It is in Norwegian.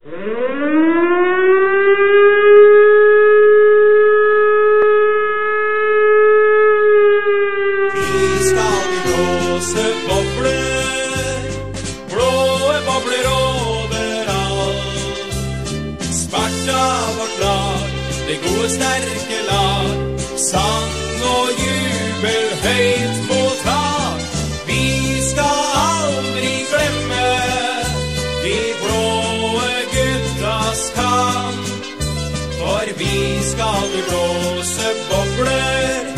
Det gode sterke lag, sang og jubel høyt på tak. Vi skal aldri glemme de blåe guttas kamp. For vi skal blåse bobler